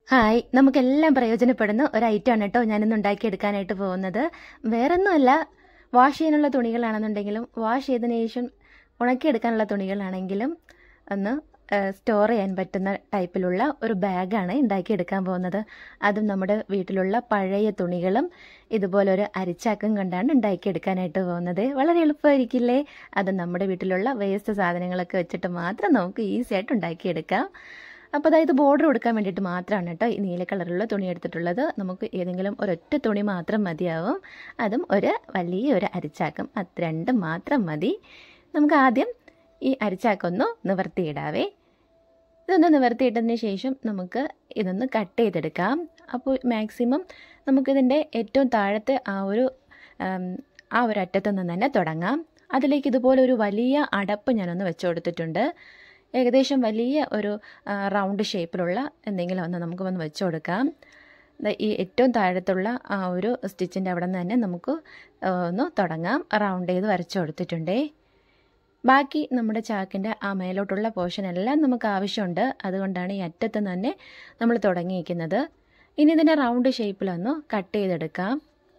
Hi, നമുക്കെല്ലാം പ്രയോജനപ്പെടുന്ന ഒരു ഐറ്റമാണ് കേട്ടോ ഞാനിന്ന് ഉണ്ടാക്കിയെടുക്കാനായിട്ട് പോകുന്നത്. വേറൊന്നുമല്ല, വാഷ് ചെയ്യാനുള്ള തുണികളാണെന്നുണ്ടെങ്കിലും വാഷ് ചെയ്തതിന് ശേഷം ഉണക്കിയെടുക്കാനുള്ള തുണികളാണെങ്കിലും ഒന്ന് സ്റ്റോർ ചെയ്യാൻ പറ്റുന്ന ടൈപ്പിലുള്ള ഒരു ബാഗാണ് ഉണ്ടാക്കിയെടുക്കാൻ പോകുന്നത്. അതും നമ്മുടെ വീട്ടിലുള്ള പഴയ തുണികളും ഇതുപോലെ ഒരു അരിച്ചാക്കും കൊണ്ടാണ് ഉണ്ടാക്കിയെടുക്കാനായിട്ട് പോകുന്നത്. വളരെ എളുപ്പമായിരിക്കില്ലേ? അത് നമ്മുടെ വീട്ടിലുള്ള വേസ്റ്റ് സാധനങ്ങളൊക്കെ വെച്ചിട്ട് മാത്രം നമുക്ക് ഈസി ആയിട്ട് ഉണ്ടാക്കിയെടുക്കാം. അപ്പോൾ അതായത് ബോർഡർ കൊടുക്കാൻ വേണ്ടിയിട്ട് മാത്രമാണ് കേട്ടോ ഈ നീല കളറുള്ള തുണി എടുത്തിട്ടുള്ളത്. നമുക്ക് ഏതെങ്കിലും ഒരൊറ്റ തുണി മാത്രം മതിയാവും, അതും ഒരു വലിയൊരു അരിച്ചാക്കും, അത് രണ്ടും മാത്രം മതി. നമുക്ക് ആദ്യം ഈ അരിച്ചാക്കൊന്ന് നിവർത്തിയിടാവേ. ഇതൊന്ന് നിവർത്തിയിട്ടതിന് ശേഷം നമുക്ക് ഇതൊന്ന് കട്ട് ചെയ്തെടുക്കാം. അപ്പോൾ മാക്സിമം നമുക്കിതിൻ്റെ ഏറ്റവും താഴത്തെ ആ ഒരു അറ്റത്തു നിന്ന് തന്നെ തുടങ്ങാം. അതിലേക്ക് ഇതുപോലെ ഒരു വലിയ അടപ്പ് ഞാനൊന്ന് വെച്ച് കൊടുത്തിട്ടുണ്ട്. ഏകദേശം വലിയ ഒരു റൗണ്ട് ഷേപ്പിലുള്ള എന്തെങ്കിലും ഒന്ന് നമുക്ക് വന്ന് വെച്ച് കൊടുക്കാം. ഈ ഏറ്റവും താഴത്തുള്ള ആ ഒരു സ്റ്റിച്ചിൻ്റെ അവിടെ നിന്ന് തന്നെ നമുക്ക് ഒന്ന് തുടങ്ങാം. റൗണ്ട് ചെയ്ത് വരച്ച് കൊടുത്തിട്ടുണ്ടേ. ബാക്കി നമ്മുടെ ചാക്കിൻ്റെ ആ മേലോട്ടുള്ള പോർഷൻ എല്ലാം നമുക്ക് ആവശ്യമുണ്ട്. അതുകൊണ്ടാണ് ഈ അറ്റത്ത് തന്നെ നമ്മൾ തുടങ്ങിയിരിക്കുന്നത്. ഇനി ഇതിൻ്റെ റൗണ്ട് ഷേപ്പിലൊന്ന് കട്ട് ചെയ്തെടുക്കാം.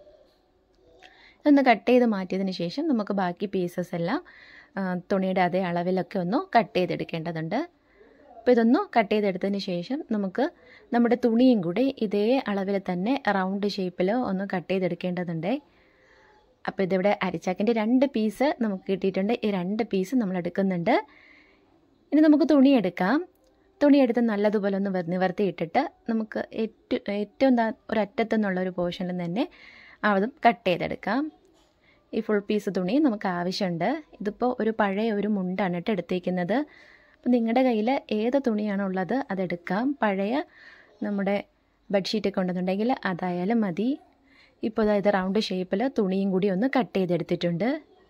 ഇതൊന്ന് കട്ട് ചെയ്ത് മാറ്റിയതിന് ശേഷം നമുക്ക് ബാക്കി പീസസ് എല്ലാം തുണിയുടെ അതേ അളവിലൊക്കെ ഒന്ന് കട്ട് ചെയ്തെടുക്കേണ്ടതുണ്ട്. അപ്പോൾ ഇതൊന്ന് കട്ട് ചെയ്തെടുത്തതിന് ശേഷം നമുക്ക് നമ്മുടെ തുണിയും കൂടി ഇതേ അളവിൽ തന്നെ റൗണ്ട് ഷേപ്പിൽ ഒന്ന് കട്ട് ചെയ്തെടുക്കേണ്ടതുണ്ട്. അപ്പോൾ ഇതിവിടെ അരിച്ചാക്കിൻ്റെ 2 പീസ് നമുക്ക് കിട്ടിയിട്ടുണ്ട്. ഈ 2 പീസ് നമ്മൾ എടുക്കുന്നുണ്ട്. ഇനി നമുക്ക് തുണി എടുക്കാം. തുണി എടുത്ത് നല്ലതുപോലെ ഒന്ന് നിവർത്തിയിട്ടിട്ട് നമുക്ക് ഏറ്റവും ഒരറ്റത്തു നിന്നുള്ളൊരു പോർഷനിൽ തന്നെ അതും കട്ട് ചെയ്തെടുക്കാം. ഈ ഫുൾ പീസ് തുണി നമുക്ക് ആവശ്യമുണ്ട്. ഇതിപ്പോൾ ഒരു പഴയ ഒരു മുണ്ടാണ് കേട്ടോ എടുത്തേക്കുന്നത്. അപ്പോൾ നിങ്ങളുടെ കയ്യിൽ ഏത് തുണിയാണോ ഉള്ളത് അതെടുക്കാം. പഴയ നമ്മുടെ ബെഡ്ഷീറ്റൊക്കെ ഉണ്ടെന്നുണ്ടെങ്കിൽ അതായാലും മതി. ഇപ്പോൾ ഇത് റൗണ്ട് ഷേപ്പിൽ തുണിയും കൂടി ഒന്ന് കട്ട് ചെയ്തെടുത്തിട്ടുണ്ട്.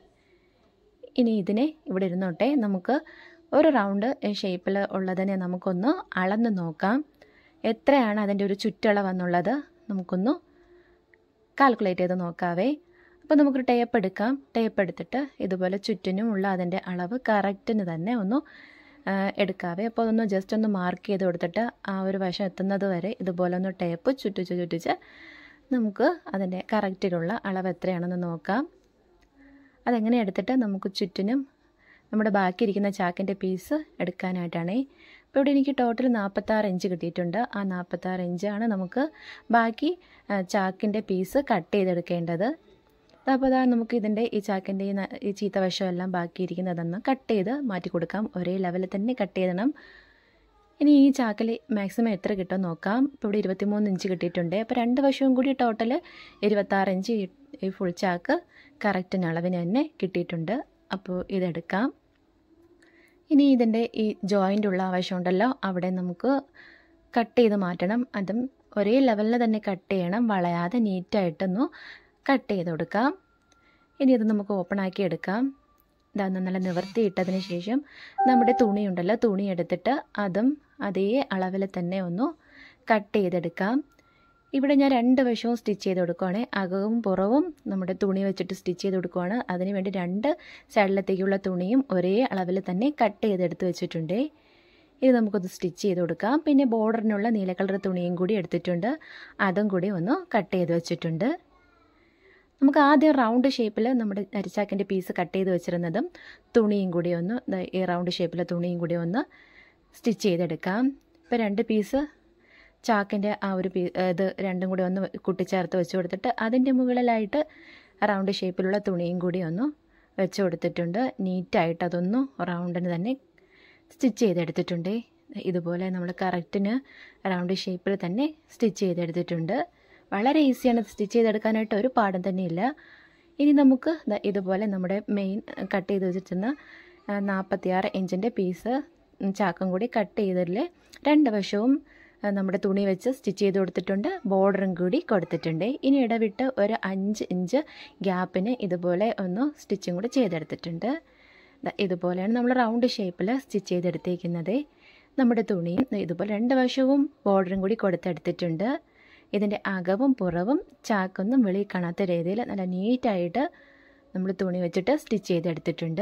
ഇനി ഇതിനെ ഇവിടെ ഇരുന്നോട്ടെ. നമുക്ക് ഒരു റൗണ്ട് ഷേപ്പിൽ ഉള്ളതിനെ നമുക്കൊന്ന് അളന്ന് നോക്കാം. എത്രയാണ് അതിൻ്റെ ഒരു ചുറ്റളവെന്നുള്ളത് നമുക്കൊന്ന് കാൽക്കുലേറ്റ് ചെയ്ത് നോക്കാവേ. അപ്പോൾ നമുക്കൊരു ടേപ്പ് എടുക്കാം. ടേപ്പ് എടുത്തിട്ട് ഇതുപോലെ ചുറ്റിനും ഉള്ള അതിൻ്റെ അളവ് കറക്റ്റിന് തന്നെ ഒന്ന് എടുക്കാവേ. അപ്പോൾ അതൊന്ന് ജസ്റ്റ് ഒന്ന് മാർക്ക് ചെയ്ത് കൊടുത്തിട്ട് ആ ഒരു വശം എത്തുന്നത് വരെ ഇതുപോലെ ഒന്ന് ടേപ്പ് ചുറ്റിച്ച് നമുക്ക് അതിൻ്റെ കറക്റ്റിലുള്ള അളവ് എത്രയാണെന്ന് നോക്കാം. അതെങ്ങനെ എടുത്തിട്ട് നമുക്ക് ചുറ്റിനും നമ്മുടെ ബാക്കി ഇരിക്കുന്ന ചാക്കിൻ്റെ പീസ് എടുക്കാനായിട്ടാണ്. ഇപ്പോൾ ഇവിടെ എനിക്ക് ടോട്ടൽ 46 ഇഞ്ച് കിട്ടിയിട്ടുണ്ട്. ആ 46 ഇഞ്ചാണ് നമുക്ക് ബാക്കി ചാക്കിൻ്റെ പീസ് കട്ട് ചെയ്തെടുക്കേണ്ടത്. അപ്പോൾ അതാ നമുക്ക് ഇതിൻ്റെ ഈ ചാക്കിൻ്റെ ഈ ചീത്ത വശമെല്ലാം ബാക്കിയിരിക്കുന്നതൊന്ന് കട്ട് ചെയ്ത് മാറ്റി കൊടുക്കാം. ഒരേ ലെവലിൽ തന്നെ കട്ട് ചെയ്യണം. ഇനി ഈ ചാക്കിൽ മാക്സിമം എത്ര കിട്ടും നോക്കാം. ഇപ്പോൾ ഇവിടെ 23 ഇഞ്ച് കിട്ടിയിട്ടുണ്ട്. അപ്പോൾ 2 വശവും കൂടി ടോട്ടൽ 26 ഇഞ്ച് ഈ ഫുൾ ചാക്ക് കറക്റ്റിന് അളവിന് തന്നെ കിട്ടിയിട്ടുണ്ട്. അപ്പോൾ ഇതെടുക്കാം. ഇനി ഇതിൻ്റെ ഈ ജോയിൻ്റ് ഉള്ള വശമുണ്ടല്ലോ അവിടെ നമുക്ക് കട്ട് ചെയ്ത് മാറ്റണം. അതും ഒരേ ലെവലിൽ തന്നെ കട്ട് ചെയ്യണം. വളയാതെ നീറ്റായിട്ടൊന്ന് കട്ട് ചെയ്ത് കൊടുക്കാം. ഇനി ഇത് നമുക്ക് ഓപ്പൺ ആക്കി എടുക്കാം. ഇതൊന്ന് നല്ല നിവർത്തിയിട്ടതിന് ശേഷം നമ്മുടെ തുണിയുണ്ടല്ലോ, തുണി എടുത്തിട്ട് അതും അതേ അളവിൽ തന്നെ ഒന്ന് കട്ട് ചെയ്തെടുക്കാം. ഇവിടെ ഞാൻ 2 വശവും സ്റ്റിച്ച് ചെയ്ത് കൊടുക്കുവാണ്. അകവും പുറവും നമ്മുടെ തുണി വെച്ചിട്ട് സ്റ്റിച്ച് ചെയ്ത് കൊടുക്കുവാണ്. അതിനുവേണ്ടി 2 സൈഡിലത്തേക്കുള്ള തുണിയും ഒരേ അളവിൽ തന്നെ കട്ട് ചെയ്തെടുത്ത് വെച്ചിട്ടുണ്ട്. ഇത് നമുക്കൊന്ന് സ്റ്റിച്ച് ചെയ്ത് കൊടുക്കാം. പിന്നെ ബോർഡറിനുള്ള നീല കളർ തുണിയും കൂടി എടുത്തിട്ടുണ്ട്. അതും കൂടി ഒന്ന് കട്ട് ചെയ്ത് വെച്ചിട്ടുണ്ട്. നമുക്ക് ആദ്യം റൗണ്ട് ഷേപ്പിൽ നമ്മുടെ അരിച്ചാക്കിൻ്റെ പീസ് കട്ട് ചെയ്ത് വെച്ചിരുന്നതും തുണിയും കൂടി ഒന്ന് ഈ റൗണ്ട് ഷേപ്പിൽ തുണിയും കൂടി ഒന്ന് സ്റ്റിച്ച് ചെയ്തെടുക്കാം. ഇപ്പോൾ 2 പീസ് ചാക്കിൻ്റെ ആ ഒരു ഇത് രണ്ടും കൂടി ഒന്ന് കൂട്ടിച്ചേർത്ത് വെച്ച് കൊടുത്തിട്ട് അതിൻ്റെ മുകളിലായിട്ട് റൗണ്ട് ഷേപ്പിലുള്ള തുണിയും കൂടി ഒന്ന് വെച്ച് കൊടുത്തിട്ടുണ്ട്. നീറ്റായിട്ട് അതൊന്ന് റൗണ്ടിന് തന്നെ സ്റ്റിച്ച് ചെയ്തെടുത്തിട്ടുണ്ട്. ഇതുപോലെ നമ്മൾ കറക്റ്റിന് റൗണ്ട് ഷേപ്പിൽ തന്നെ സ്റ്റിച്ച് ചെയ്തെടുത്തിട്ടുണ്ട്. വളരെ ഈസിയാണ് സ്റ്റിച്ച് ചെയ്തെടുക്കാനായിട്ട്, ഒരു പാടും തന്നെയില്ല. ഇനി നമുക്ക് ഇതുപോലെ നമ്മുടെ മെയിൻ കട്ട് ചെയ്ത് വെച്ചിരുന്ന 46 ഇഞ്ചിൻ്റെ പീസ് ചാക്കും കൂടി കട്ട് ചെയ്തതിൽ 2 വശവും നമ്മുടെ തുണി വെച്ച് സ്റ്റിച്ച് ചെയ്ത് കൊടുത്തിട്ടുണ്ട്. ബോർഡറും കൂടി കൊടുത്തിട്ടുണ്ട്. ഇനി ഇടവിട്ട് ഒരു 5 ഇഞ്ച് ഗ്യാപ്പിന് ഇതുപോലെ ഒന്ന് സ്റ്റിച്ചും കൂടി ചെയ്തെടുത്തിട്ടുണ്ട്. ഇതുപോലെയാണ് നമ്മൾ റൗണ്ട് ഷേപ്പിൽ സ്റ്റിച്ച് ചെയ്തെടുത്തേക്കുന്നത്. നമ്മുടെ തുണിയും ഇതുപോലെ 2 വശവും ബോർഡറും കൂടി കൊടുത്തെടുത്തിട്ടുണ്ട്. ഇതിൻ്റെ അകവും പുറവും ചാക്കൊന്നും വെളിയിൽ കാണാത്ത രീതിയിൽ നല്ല നീറ്റായിട്ട് നമ്മൾ തുണി വെച്ചിട്ട് സ്റ്റിച്ച് ചെയ്തെടുത്തിട്ടുണ്ട്.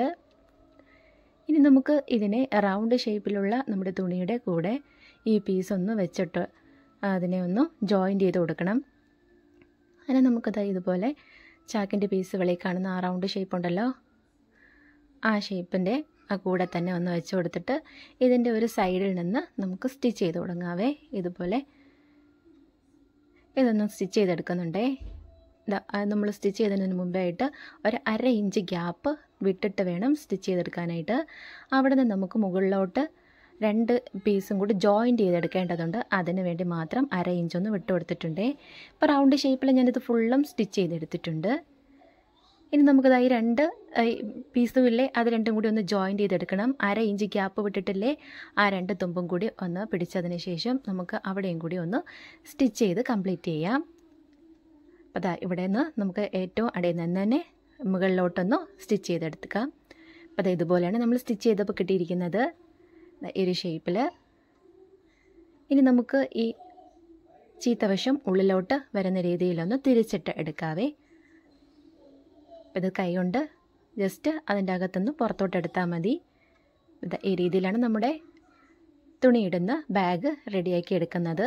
ഇനി നമുക്ക് ഇതിനെ റൗണ്ട് ഷേപ്പിലുള്ള നമ്മുടെ തുണിയുടെ കൂടെ ഈ പീസ് ഒന്ന് വെച്ചിട്ട് അതിനെ ഒന്ന് ജോയിൻ്റ് ചെയ്ത് കൊടുക്കണം. അതിനെ നമുക്കത് ഇതുപോലെ ചാക്കിൻ്റെ പീസ് വെളിയിൽ കാണുന്ന ആ റൗണ്ട് ഷേപ്പ് ഉണ്ടല്ലോ, ആ ഷേപ്പിൻ്റെ കൂടെ തന്നെ ഒന്ന് വെച്ച് കൊടുത്തിട്ട് ഇതിൻ്റെ ഒരു സൈഡിൽ നിന്ന് നമുക്ക് സ്റ്റിച്ച് ചെയ്ത് തുടങ്ങാവേ. ഇതുപോലെ ഇതൊന്നും സ്റ്റിച്ച് ചെയ്തെടുക്കുന്നുണ്ടേ. നമ്മൾ സ്റ്റിച്ച് ചെയ്തതിന് മുമ്പായിട്ട് ഒരു 1/2 ഇഞ്ച് ഗ്യാപ്പ് വിട്ടിട്ട് വേണം സ്റ്റിച്ച് ചെയ്തെടുക്കാനായിട്ട്. അവിടെ നിന്ന് നമുക്ക് മുകളിലോട്ട് 2 പീസും കൂടി ജോയിൻ്റ് ചെയ്തെടുക്കേണ്ടതുണ്ട്. അതിന് വേണ്ടി മാത്രം 1/2 ഇഞ്ചൊന്ന് വിട്ട് കൊടുത്തിട്ടുണ്ടേ. ഇപ്പോൾ റൗണ്ട് ഷേപ്പിൽ ഞാനിത് ഫുള്ളും സ്റ്റിച്ച് ചെയ്തെടുത്തിട്ടുണ്ട്. ഇനി നമുക്കതായി 2 പീസും ഇല്ലേ, അത് രണ്ടും കൂടി ഒന്ന് ജോയിൻ്റ് ചെയ്തെടുക്കണം. 1/2 ഇഞ്ച് ഗ്യാപ്പ് വിട്ടിട്ടില്ലേ, ആ 2 തുമ്പും കൂടി ഒന്ന് പിടിച്ചതിന് ശേഷം നമുക്ക് അവിടെയും കൂടി ഒന്ന് സ്റ്റിച്ച് ചെയ്ത് കംപ്ലീറ്റ് ചെയ്യാം. അപ്പോൾ അതാ ഇവിടെ നിന്ന് നമുക്ക് ഏറ്റവും അടിയിൽ നിന്ന് തന്നെ മുകളിലോട്ടൊന്ന് സ്റ്റിച്ച് ചെയ്തെടുക്കാം. അപ്പോൾ അത് ഇതുപോലെയാണ് നമ്മൾ സ്റ്റിച്ച് ചെയ്തപ്പോൾ കിട്ടിയിരിക്കുന്നത്, ഈ ഒരു ഷേപ്പിൽ. ഇനി നമുക്ക് ഈ ചീത്തവശം ഉള്ളിലോട്ട് വരുന്ന രീതിയിലൊന്ന് തിരിച്ചിട്ട് എടുക്കാവേ. ഇത് കൈ കൊണ്ട് ജസ്റ്റ് അതിൻ്റെ അകത്തുനിന്ന് പുറത്തോട്ട് എടുത്താൽ മതി. ഈ രീതിയിലാണ് നമ്മുടെ തുണിയിടുന്ന ബാഗ് റെഡിയാക്കി എടുക്കുന്നത്.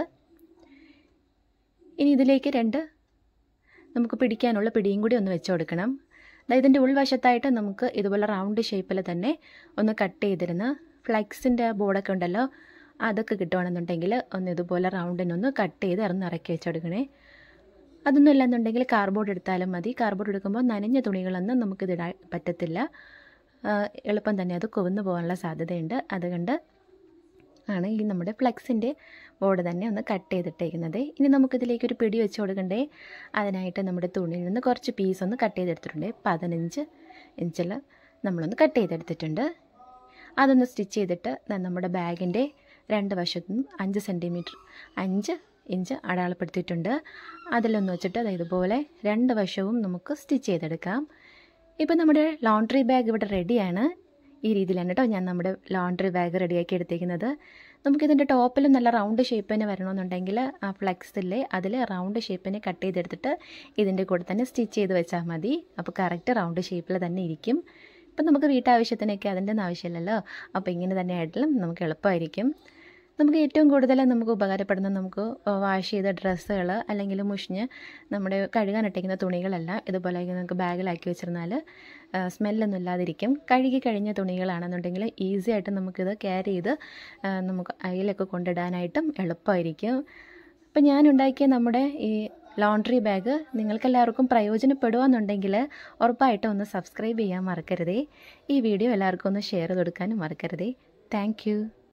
ഇനി ഇതിലേക്ക് 2 നമുക്ക് പിടിക്കാനുള്ള പിടിയും കൂടി ഒന്ന് വെച്ച് കൊടുക്കണം. ഇതിൻ്റെ ഉൾവശത്തായിട്ട് നമുക്ക് ഇതുപോലെ റൗണ്ട് ഷേപ്പിൽ തന്നെ ഒന്ന് കട്ട് ചെയ്തിരുന്ന ഫ്ലെക്സിൻ്റെ ബോർഡൊക്കെ ഉണ്ടല്ലോ, അതൊക്കെ കിട്ടുകയാണെന്നുണ്ടെങ്കിൽ ഒന്ന് ഇതുപോലെ റൗണ്ടിനൊന്ന് കട്ട് ചെയ്ത് ഇറക്കി വെച്ചെടുക്കണേ. അതൊന്നും ഇല്ലെന്നുണ്ടെങ്കിൽ കാർഡ്ബോർഡ് എടുത്താലും മതി. കാർഡ്ബോർഡ് എടുക്കുമ്പോൾ നനഞ്ഞ തുണികളൊന്നും നമുക്കിതിടാൻ പറ്റത്തില്ല, എളുപ്പം തന്നെ അത് കുവന്ന് പോകാനുള്ള സാധ്യതയുണ്ട്. അതുകൊണ്ട് ആണ് ഈ നമ്മുടെ ഫ്ലെക്സിൻ്റെ ബോർഡ് തന്നെ ഒന്ന് കട്ട് ചെയ്തിട്ടേക്കുന്നത്. ഇനി നമുക്കിതിലേക്കൊരു പിടി വെച്ച് കൊടുക്കണ്ടേ. അതിനായിട്ട് നമ്മുടെ തുണിയിൽ നിന്ന് കുറച്ച് പീസ് ഒന്ന് കട്ട് ചെയ്തെടുത്തിട്ടുണ്ട്. 15 ഇഞ്ചിൽ നമ്മളൊന്ന് കട്ട് ചെയ്തെടുത്തിട്ടുണ്ട്. അതൊന്ന് സ്റ്റിച്ച് ചെയ്തിട്ട് നമ്മുടെ ബാഗിൻ്റെ 2 വശത്തും 5 ഇഞ്ച് അടയാളപ്പെടുത്തിയിട്ടുണ്ട്. അതിലൊന്ന് വെച്ചിട്ട് ഇതുപോലെ 2 വശവും നമുക്ക് സ്റ്റിച്ച് ചെയ്തെടുക്കാം. ഇപ്പോൾ നമ്മുടെ ലോണ്ട്രി ബാഗ് ഇവിടെ റെഡിയാണ്. ഈ രീതിയിലാണ് കേട്ടോ ഞാൻ നമ്മുടെ ലോണ്ട്രി ബാഗ് റെഡിയാക്കി എടുത്തേക്കുന്നത്. നമുക്കിതിൻ്റെ ടോപ്പിലും നല്ല റൗണ്ട് ഷേപ്പ് തന്നെ വരണമെന്നുണ്ടെങ്കിൽ ആ ഫ്ലെക്സില്ലേ അതിൽ റൗണ്ട് ഷേപ്പിനെ കട്ട് ചെയ്തെടുത്തിട്ട് ഇതിൻ്റെ കൂടെ തന്നെ സ്റ്റിച്ച് ചെയ്ത് വെച്ചാൽ മതി. അപ്പോൾ കറക്റ്റ് റൗണ്ട് ഷേപ്പിൽ തന്നെ ഇരിക്കും. ഇപ്പം നമുക്ക് വീട്ടാവശ്യത്തിനൊക്കെ അതിൻ്റെ ഒന്നും ആവശ്യമില്ലല്ലോ, അപ്പോൾ ഇങ്ങനെ തന്നെ ആയിട്ടും നമുക്ക് എളുപ്പമായിരിക്കും. നമുക്ക് ഏറ്റവും കൂടുതൽ നമുക്ക് ഉപകാരപ്പെടുന്ന നമുക്ക് വാഷ് ചെയ്ത ഡ്രസ്സുകൾ അല്ലെങ്കിൽ മുഷിഞ്ഞ് നമ്മുടെ കഴുകാനിട്ടിരിക്കുന്ന തുണികളെല്ലാം ഇതുപോലെ നമുക്ക് ബാഗിലാക്കി വെച്ചിരുന്നാൽ സ്മെല്ലൊന്നും ഇല്ലാതിരിക്കും. കഴുകി കഴിഞ്ഞ തുണികളാണെന്നുണ്ടെങ്കിൽ ഈസി ആയിട്ട് നമുക്കിത് ക്യാരി ചെയ്ത് നമുക്ക് അയലൊക്കെ കൊണ്ടിടാനായിട്ടും എളുപ്പമായിരിക്കും. അപ്പം ഞാൻ ഉണ്ടാക്കിയ നമ്മുടെ ഈ ലോണ്ട്രി ബാഗ് നിങ്ങൾക്കെല്ലാവർക്കും പ്രയോജനപ്പെടുകയെന്നുണ്ടെങ്കിൽ ഉറപ്പായിട്ടും ഒന്ന് സബ്സ്ക്രൈബ് ചെയ്യാൻ മറക്കരുതേ. ഈ വീഡിയോ എല്ലാവർക്കും ഒന്ന് ഷെയർ ചെയ്ത് കൊടുക്കാനും മറക്കരുതേ. താങ്ക്